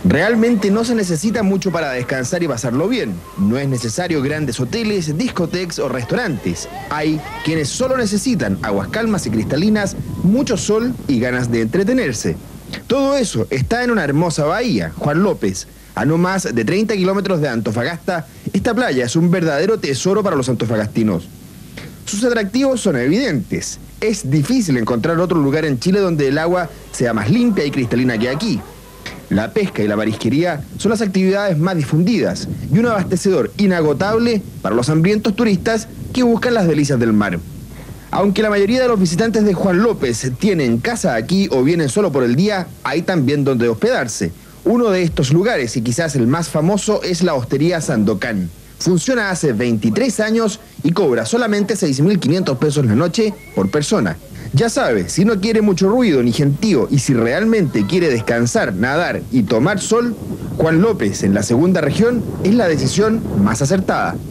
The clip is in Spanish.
Realmente no se necesita mucho para descansar y pasarlo bien. No es necesario grandes hoteles, discotecas o restaurantes. Hay quienes solo necesitan aguas calmas y cristalinas, mucho sol y ganas de entretenerse. Todo eso está en una hermosa bahía, Juan López. A no más de 30 kilómetros de Antofagasta, esta playa es un verdadero tesoro para los antofagastinos. Sus atractivos son evidentes. Es difícil encontrar otro lugar en Chile donde el agua sea más limpia y cristalina que aquí. La pesca y la marisquería son las actividades más difundidas y un abastecedor inagotable para los hambrientos turistas que buscan las delicias del mar. Aunque la mayoría de los visitantes de Juan López tienen casa aquí o vienen solo por el día, hay también donde hospedarse. Uno de estos lugares, y quizás el más famoso, es la Hostería Sandokan. Funciona hace 23 años y cobra solamente 6.500 pesos la noche por persona. Ya sabe, si no quiere mucho ruido ni gentío y si realmente quiere descansar, nadar y tomar sol, Juan López en la segunda región es la decisión más acertada.